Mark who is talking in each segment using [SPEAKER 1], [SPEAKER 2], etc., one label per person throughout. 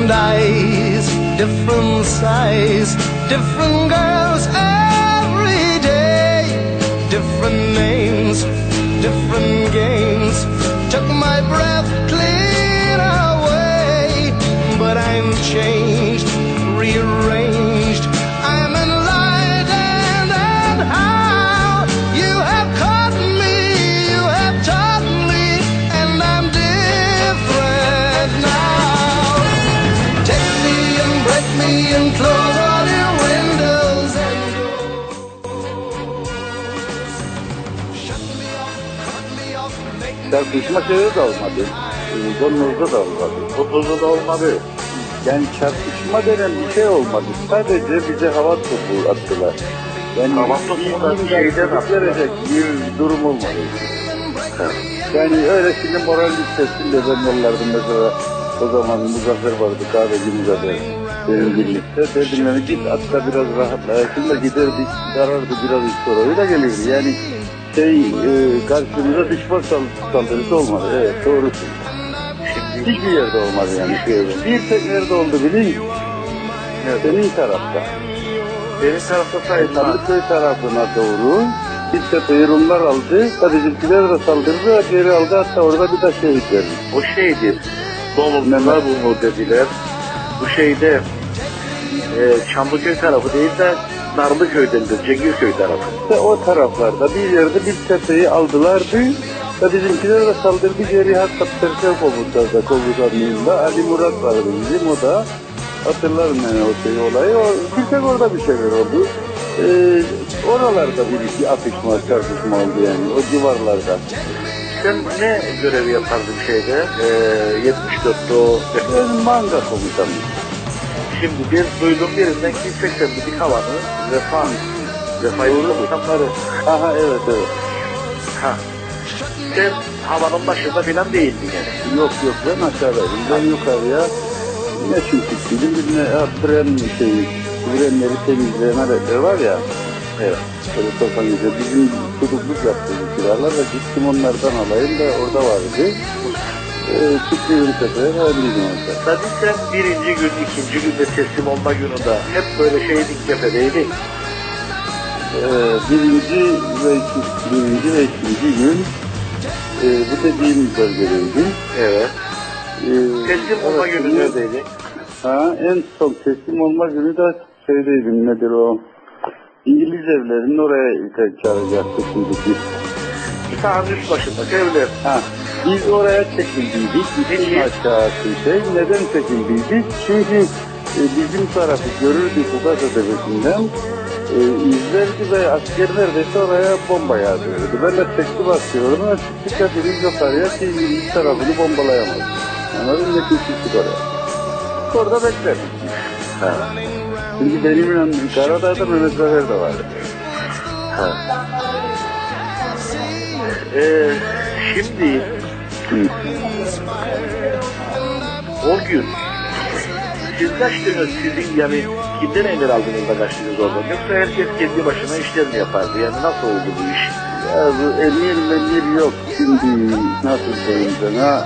[SPEAKER 1] different eyes, different size, different girls every day, different names, different games, took my breath clean away, but I'm changed, rearranged, I'm enlightened, and how you have caught me, you have taught me, and I'm different now. Take me and break me and close all your windows and doors. Shut me off, cut me off, make me
[SPEAKER 2] Çarpışma şeyde de olmadı. Donuzda da olmadı. Otuzda da olmadı. Yani çarpışma denen bir şey olmadı. Sadece bize hava topu attılar. Yani
[SPEAKER 3] Hava topundan şeyden
[SPEAKER 2] verecek bir durum olmadı. Yani öyle şimdi moral yükselsin de ben yollardım mesela. O zaman Muzaffer vardı, kahveci Muzaffer. Benim birlikte. Dedim yani git hatta biraz rahatla. Şimdi giderdik, karardı biraz sonra. Öyle gelirdi. Yani karşımıza düşman saldırısı olmadı. Evet, doğrusu. Hiçbir yerde olmadı yani. Bir tek yerde oldu bilin. Senin tarafta.
[SPEAKER 3] Benim tarafta sayılmaz.
[SPEAKER 2] Sandıkköy tarafına doğru. Bir tepeyi Rumlar aldı. Bizimkiler de saldırdı. Geri aldı. Hatta orada bir de şehit verdi.
[SPEAKER 3] O şeydir. Domuzlar bunu dediler. Bu şeyde Çamlıköy tarafı değil de Narlıköy'dendir. Cengizköy tarafı.
[SPEAKER 2] İşte o taraflarda bir yerde bir tepeyi aldılardı. Ve bizimkiler de saldırdı. Geri hatta Perşev komutanlığında Ali Murat vardı bizim. O da hatırlarım yani o olayı. Bir tek orada bir şeyler oldu. Oralarda bir iki atışma, çarpışma oldu yani. O civarlarda.
[SPEAKER 3] Sen ne görevi yapardın şeyde? 74'te o...
[SPEAKER 2] Ben manga komutanım.
[SPEAKER 3] Şimdi bir duydum birinden ki 80'lik havanı Refah'ın komutanları.
[SPEAKER 2] Aha evet.
[SPEAKER 3] Ha. Sen havanın başında falan değildin yani.
[SPEAKER 2] Yok ben aşağıdaydım. Ben yukarıya ne çıktıydım birine frenleri temizleyen aletler var ya.
[SPEAKER 3] Evet.
[SPEAKER 2] Böyle topanınca bizim tutukluk yaptığımız silahlar da gittim onlardan alayım da orada vardı. Çıktığım sefere öldüydüm orada.
[SPEAKER 3] Tabii sen birinci gün, ikinci günde teslim olma gününde hep böyle şeydik cephedeydin.
[SPEAKER 2] Birinci ve ikinci gün bu dediğim bölgedeydim.
[SPEAKER 3] Evet. Teslim olma günü neredeydi?
[SPEAKER 2] En son teslim olma günü de şeydeydim, nedir o? İngiliz evlerinin oraya çağıracaktık şimdi biz.
[SPEAKER 3] Sahanın üst başındaki evler.
[SPEAKER 2] Biz oraya çekildiydik. Bizim aşağısı neden çekildiydik? Çünkü bizim tarafı görürdük Ugasa Tepesi'nden. İzlerdi ve asker neredeyse oraya bomba yağdırıyordu. Ben de tekli basıyorum ama çıktık hepimiz yukarıya ki İngiliz tarafını bombalayamadı. Anladın mı? Çıktık oraya. Orada bekledik. Çünkü benimle Karadağ'da Mehmet Zafer de vardı.
[SPEAKER 3] Şimdi o gün siz kaçtınız, sizin yani kimden emir aldınız da kaçtınız oradan? Yoksa herkes kendi başına işlerini yapardı. Yani nasıl oldu bu iş?
[SPEAKER 2] Ya bu emir yok. Şimdi nasıl söyleyeyim sana?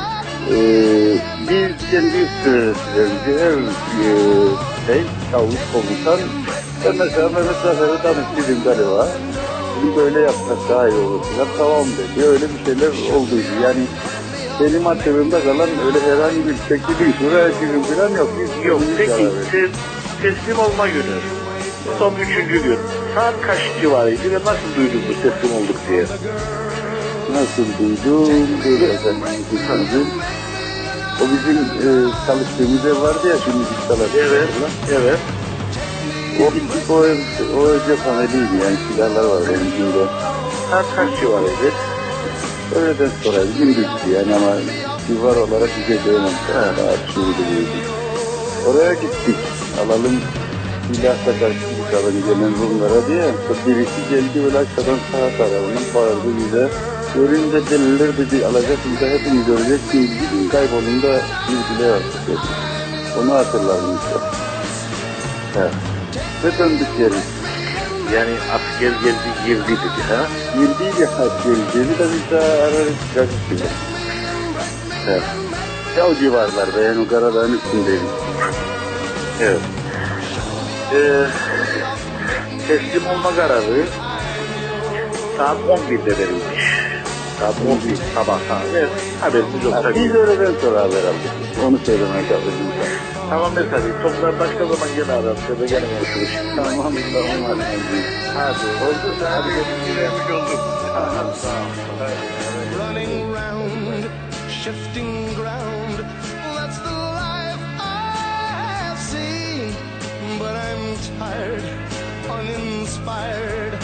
[SPEAKER 2] Biz kendi üstlerimizi çavuş komutan ve mesela Mehmet Zafer'e tanıştırdım galiba. Şimdi böyle yapmak daha iyi olur. Tamam dedi. Öyle bir şeyler olduydu. Yani benim hatırımda kalan öyle herhangi bir şekilde şuraya gün falan yok.
[SPEAKER 3] Yok. Peki teslim olma günü. Son 3. gün. Saat kaç civarıydı ve nasıl duydun bu teslim olduk diye?
[SPEAKER 2] Nasıl duydum? Böyle efendim. O bizim çalıştığımız ev vardı ya şimdi biz çalışıyoruz.
[SPEAKER 3] Evet.
[SPEAKER 2] O cephaneliydi yani silahlar var benim içinde.
[SPEAKER 3] Saat kaç civarıydı?
[SPEAKER 2] Öğleden sonra gündüzdü yani ama civar olarak bir şey diyemem. Oraya gittik. Alalım silahla karşılık alın gelen Rumlara diye. Birisi geldi böyle aşağıdan sağa tarafından bağırdı bize. Görünce deliler dedi alacaksınız da hepiniz göreceksiniz. Gidin kaybolun da bir bile yaptık dedi. Onu hatırladım işte. Ve döndük geri.
[SPEAKER 3] Yani asker geldi girdi dedi ha?
[SPEAKER 2] Girdi ya asker geldi de biz daha ararız çıkardık gibi. işte o civarlarda, yani o Karadağ'ın üstündeydik.
[SPEAKER 3] Evet. Teslim olma kararı saat 11'de verilmiş. Saat 11 sabah saat. Evet, haberimiz yok tabii.
[SPEAKER 2] Biz öğleden sonra haber aldık. Onu söylemeye çalıştım.
[SPEAKER 3] Tamam tabii. Toplar başka zaman gene ararız ya da gene konuşuruz.
[SPEAKER 2] Tamam, tamam.
[SPEAKER 3] Hadi. Oldu sen hadi görüşürüz olduk. Tamam, tamam.
[SPEAKER 1] Running round, shifting ground. That's the life I have seen. But I'm tired, uninspired.